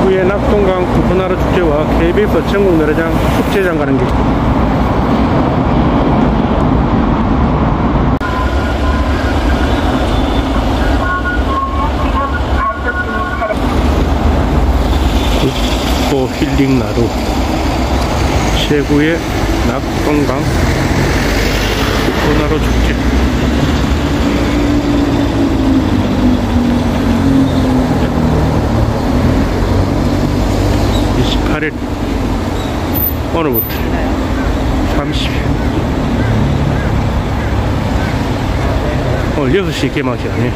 제구의 낙동강 구분하러 축제와 KBS 전국 노래장 축제장 가는 길. 국보 힐링 나루 제구의 낙동강 구분하러 축제. 28일 오늘부터 30일 오늘 6시 개막이라네.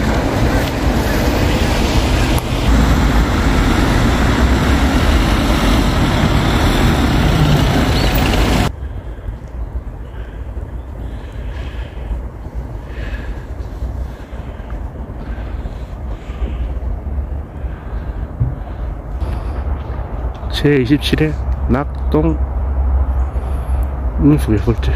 제27회 낙동 민속예술제.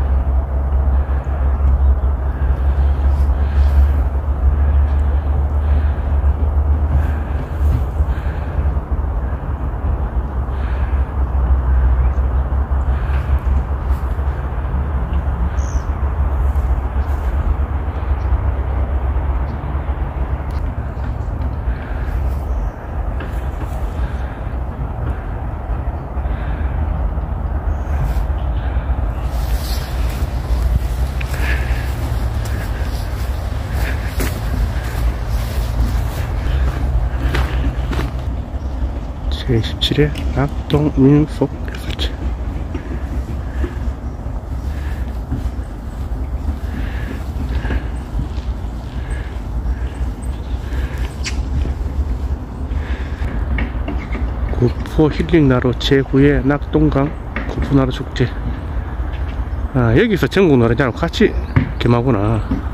제27회 낙동 민속예술제. 구포 힐링나루 제9회 낙동강 구포나루 축제. 아, 여기서 전국 노래장 같이 겸하구나.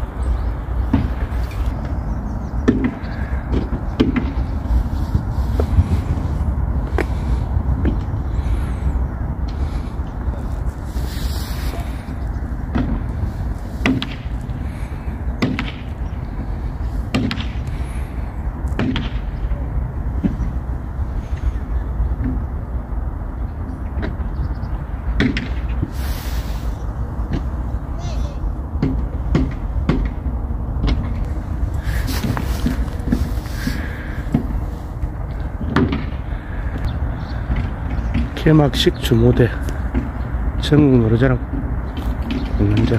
개막식 주무대 전국 노래자랑 공연장.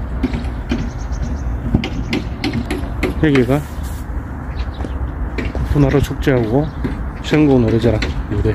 여기가 구포나루 축제하고 전국 노래자랑 무대.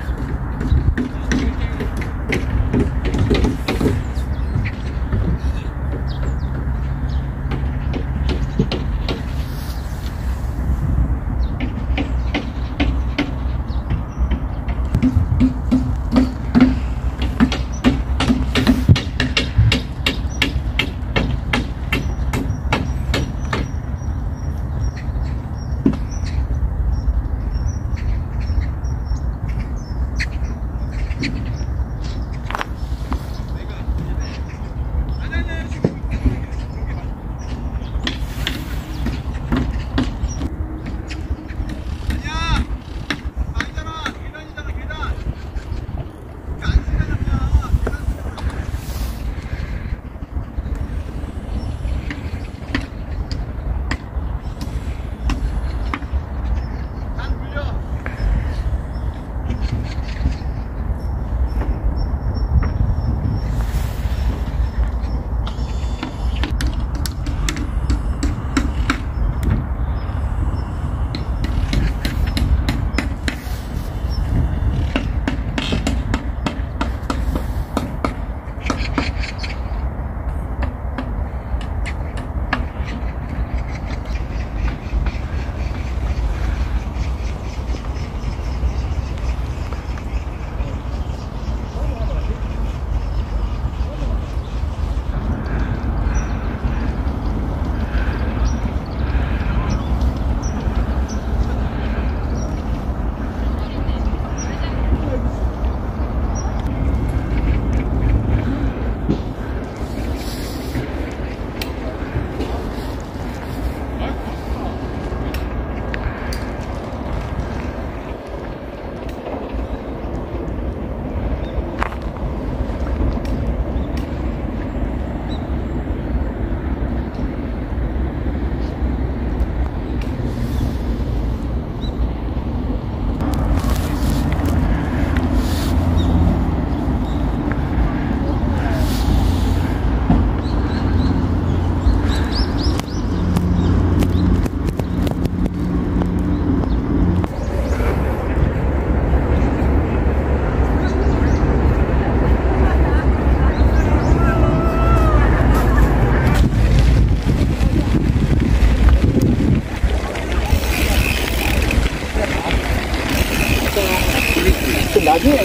나중에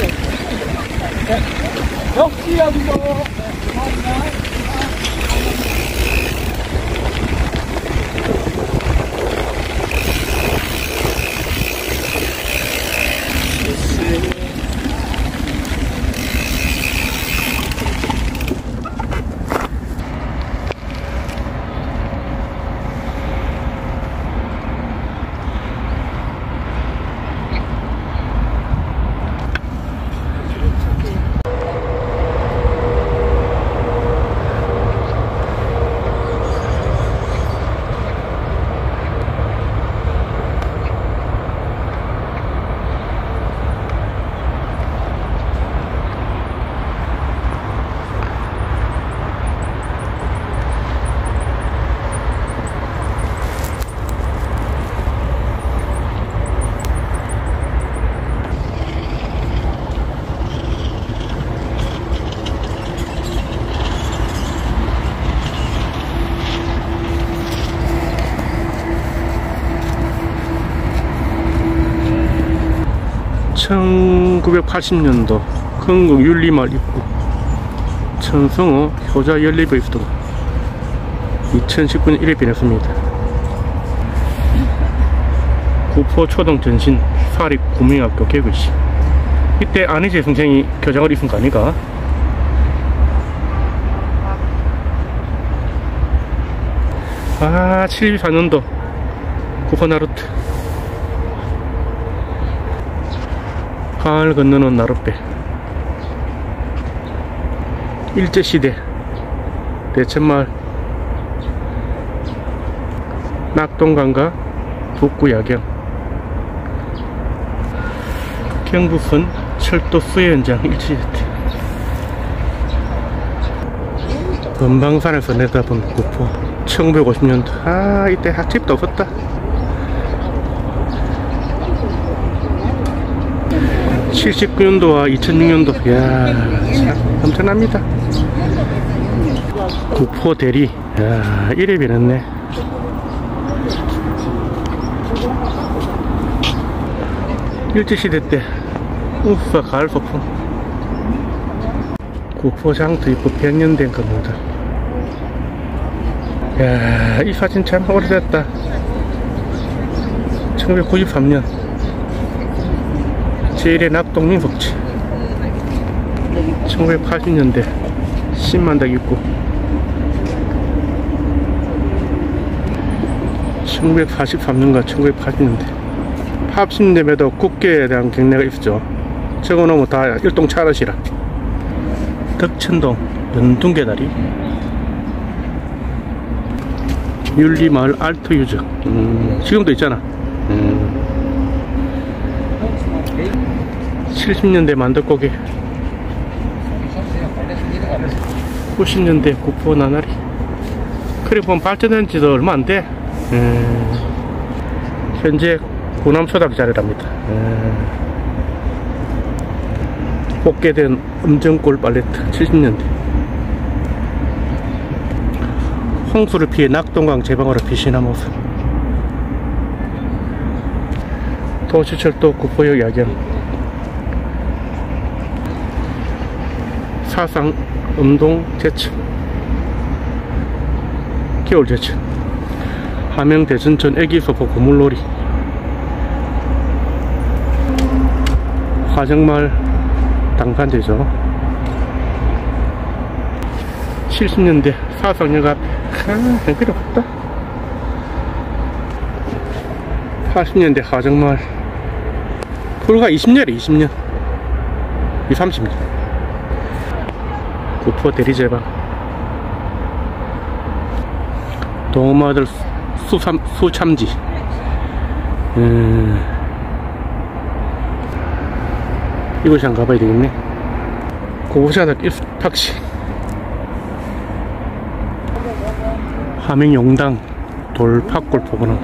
역시 여기도 (1980년도) 건국 윤리마을 입구 천성호 효자 연립의 수도 2019년 1회 변했습니다. 구포초등전신 사립구명학교 개교시. 이때 안희재 선생이 교장을 입은 거 아니가? 아, 74년도 구포나루트. 강을 건너는 나룻배. 일제시대 대천마을 낙동강과 북구야경. 경부선 철도 수해 현장 일치시대. 금방산에서 내다본 구포 1950년도. 아, 이때 학집도 없었다. 79년도와 2006년도. 이야, 참 엄청납니다. 구포 대리. 이야, 이래 변했네. 일제시대 때 우파 가을 소풍. 구포 장터 입구 100년 된 건물들. 이야, 이 사진 참 오래됐다. 1993년 제1회 낙동민속지. 1980년대 신만덕 입구. 1943년과 1980년대 80년대에도 국계에 대한 경례가 있었죠. 저거 놓으면 다 일동 차르시라. 덕천동 연둥계다리. 윤리마을 알트유적. 지금도 있잖아. 70년대 만덕고개. 90년대 구포 나나리. 그래 보면 발전된 지도 얼마 안 돼. 현재 구남초등 자리랍니다. 복개된 음정골 발레트. 70년대 홍수를 피해 낙동강 제방으로 피신한 모습. 도시철도 구포역 야경. 사상 음동 제천. 겨울 제천. 함영 대전천 애기소포 고물놀이. 화정마을 당판되죠. 70년대 사상역 앞에. 아, 필요 없다. 80년대 화정마을. 불과 20년에 20년. 30년. 구포 대리제방. 동마들 수참지. 이곳이 안 가봐야 되겠네. 고고샤닥 입탁시. 함행용당 돌팍골포근원.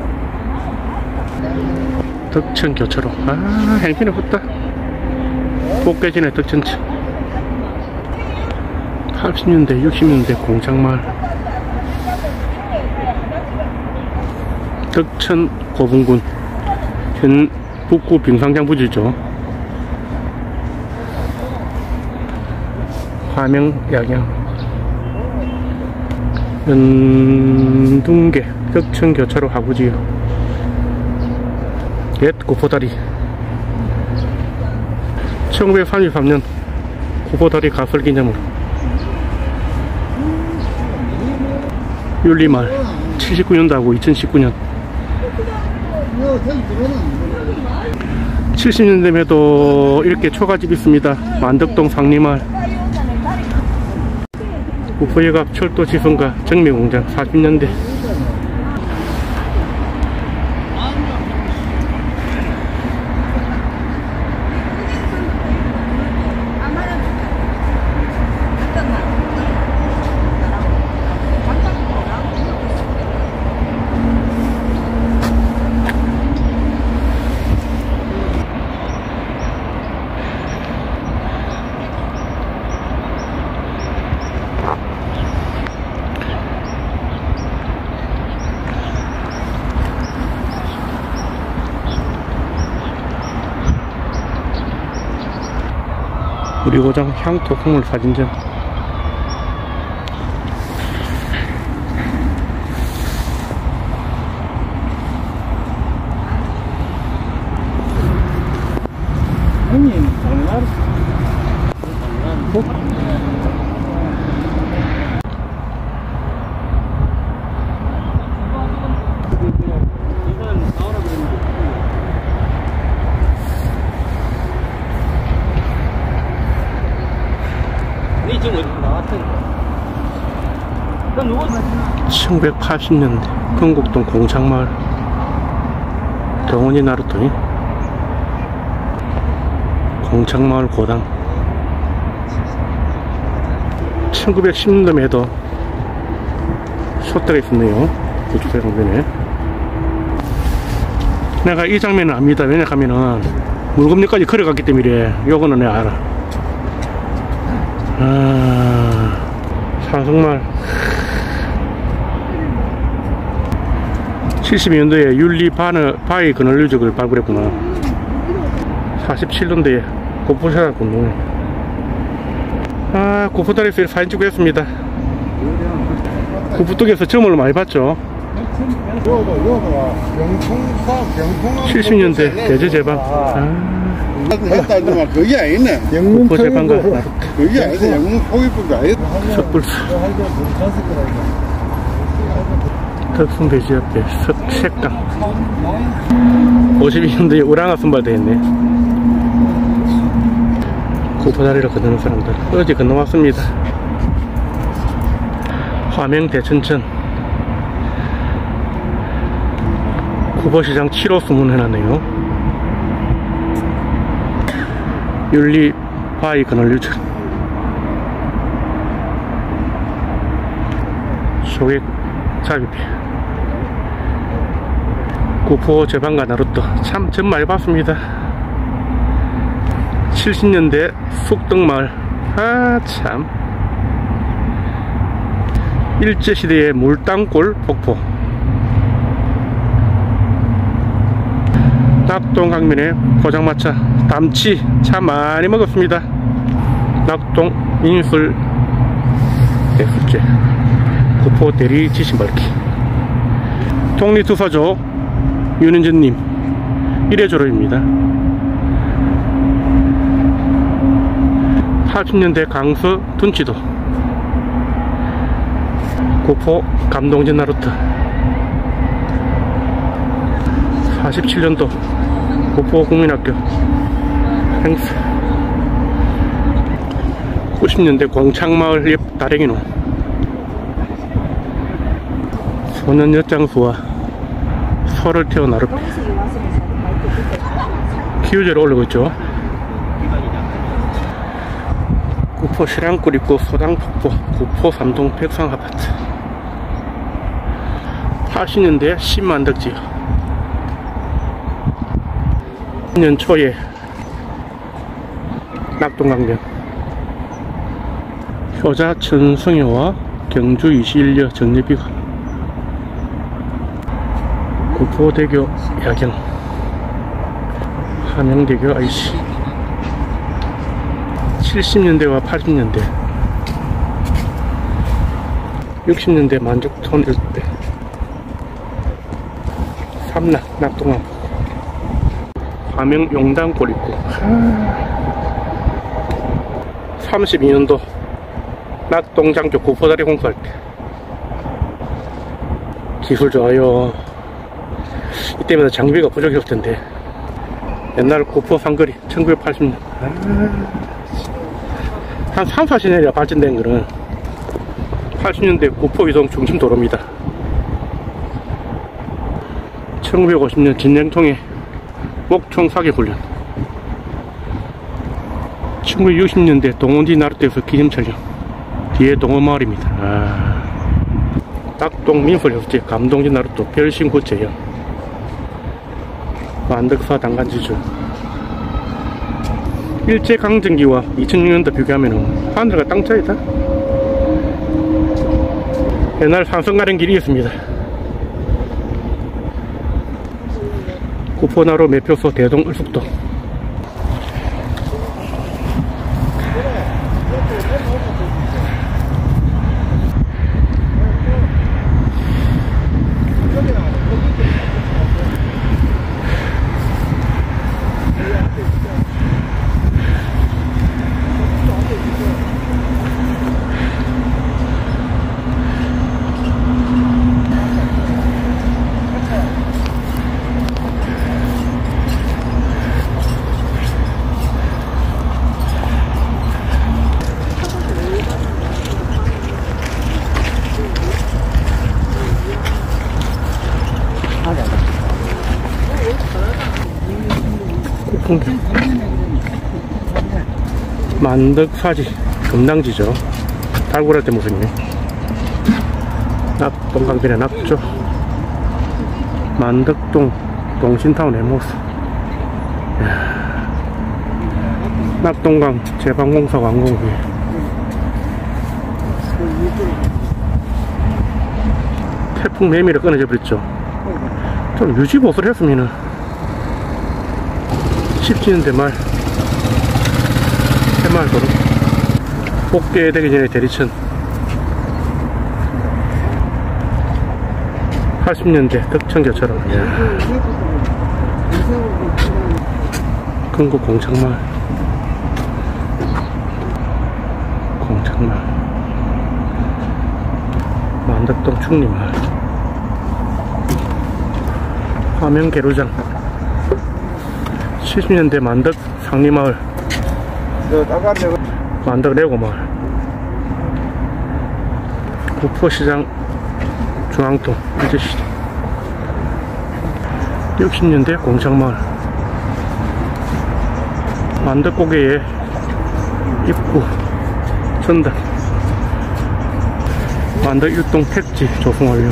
덕천교차로. 아, 행편에 붙다. 꽃게진의 덕천천. 80년대 60년대 공장마을. 덕천 고분군 현 북구 빙상장 부지죠. 화명 야경, 연둥계 혁천교차로 하구지요. 옛 구포다리. 1933년 구포다리 가설 기념으로 윤리마을 79년도 하고 2019년 70년 되면도 이렇게 초가집 있습니다. 만덕동 상리마을, 구포역 철도 지선과 정미공장 40년대. 우리 고장 향토 국물 사진전. 형님, 장난. 니 지금 어디 나왔던? 1980년대 건국동 공창마을 동원이 나루토니 공창마을 고당. 1910년도에도 솥대가 있었네요. 구축대공변에. 내가 이 장면은 압니다. 왜냐하면은 물금리까지 걸어갔기 때문에 요거는 내가 알아. 산성마을. 72년도에 윤리 바위 그늘 유적을 발굴했구나. 47년도에 고포샤 공동에. 고포다리에서 사진 찍고 했습니다. 고포뚝에서 점을 많이 봤죠. 70년대 대제 제방. 그게 아니네. 고포 제방가 그게 아니네. 영문 포기법이 아니네. 석불수. 덕순 배지 옆에 석색강. 52년도에 우랑아 선발되었네. 고포다리를 건너는 사람들 어제 건너왔습니다. 화명 대천천. 구보시장 7호 수문해놨네요. 윤리 바위 그늘 유적. 소액 자비비. 구포 제방가 나루토. 참 전 많이 봤습니다. 70년대 숙덕마을. 참 일제시대의 물땅골 폭포. 낙동 강변에 포장마차 담치 참 많이 먹었습니다. 낙동 인술 대술제. 구포 대리 지신밟기. 독립투사조 윤은전님 1회 졸업입니다. 80년대 강서 둔치도. 구포 감동진 나루토. 47년도 구포 국민학교 행사. 90년대 공창마을 옆 다랭이노. 소년 엿장수와 소를 태워 나루. 기우제로 올리고 있죠. 구포 실향굴 입구 소당폭포. 구포 삼동 백상아파트. 80년대 신만덕지요. 년 초에 낙동강변. 효자 천성여와 경주 21여 정례비가. 구포대교 야경. 함영대교 IC. 70년대와 80년대 60년대 만족촌 일대. 삼락 낙동강 화명 용단골 있고. 32년도 낙동장교 구포다리 공사할 때 기술 좋아요. 이때마다 장비가 부족했을 텐데. 옛날 구포 상거리 1980년 한 3, 40년이나 발전된 거는 80년대 구포 이동 중심 도로입니다. 1950년 진행통의 목총 사격 훈련. 1960년대 동원지 나루터에서 기념 촬영. 뒤에 동원마을입니다. 낙동 민설협재 감동지 나루터 별신구 제형. 만덕사 단간지주. 일제강점기와 2006년도 비교하면 하늘과 땅 차이다. 옛날 산성 가는 길이 있습니다. 구포나루 매표소 대동 을숙도. 만덕사지 금당지죠. 달고랄 때 모습이네. 낙동강변의 낙조. 만덕동 동신타운의 모습. 낙동강 제방공사 완공후에 태풍 매미를 끊어져 버렸죠. 좀 유지보수를 했으면은 10년대 말 새마을도로 복개되기 전에 대리천. 80년대 덕천교처럼. 금곡 공창마을. 만덕동 충리마을. 화명계루장. 70년대 만덕 상리마을. 만덕 레고마을. 구포시장 중앙동 일제시대. 60년대 공창마을. 만덕고개의 입구 전당. 만덕 일동 택지 조성완료.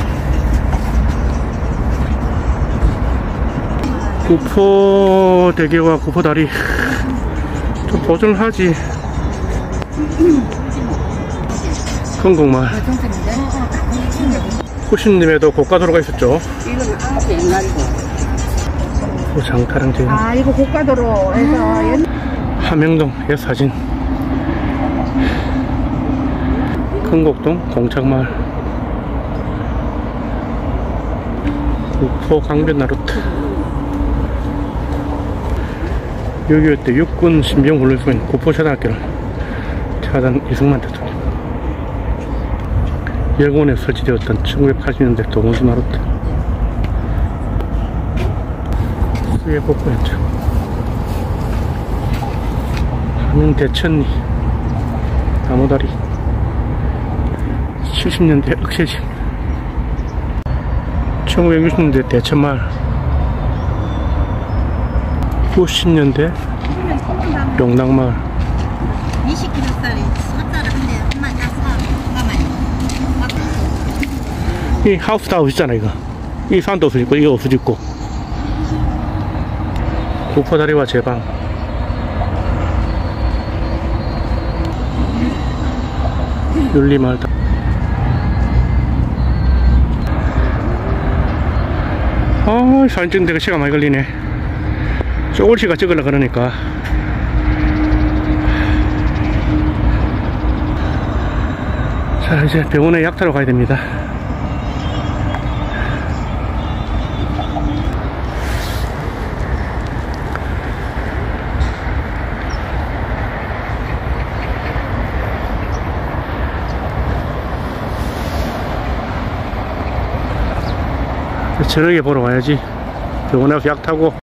구포대교와 구포다리 좀 보존을 하지. 건곡마을. 90년에도 고가도로가 있었죠. 이건 아주 옛날이고. 장타랑제. 아, 이거 고가도로에서 함영동의 사진. 건곡동 공창마을. 구포 강변 나루트. 6.25 때 육군 신병훈련소인 구포초등학교를 차단 이승만 대통령. 여군에 설치되었던 1980년대 동원지 나루트. 수해 복구 현장. 함영 대천리 나무다리. 70년대 억새집. 1960년대 대천마을. 90년대 용락마을. 20kg짜리 숫자를 한대 한마리 다 사. 이 하우스 다 없었잖아. 이거 이 산도 없어졌고 이거 없어졌고. 구포다리와 제방. 윤리마을. 아, 사진 찍는데 시간 많이 걸리네. 조금씩가 찍으려고 그러니까. 자, 이제 병원에 약 타러 가야 됩니다. 저녁에 보러 와야지. 병원에 가서 약 타고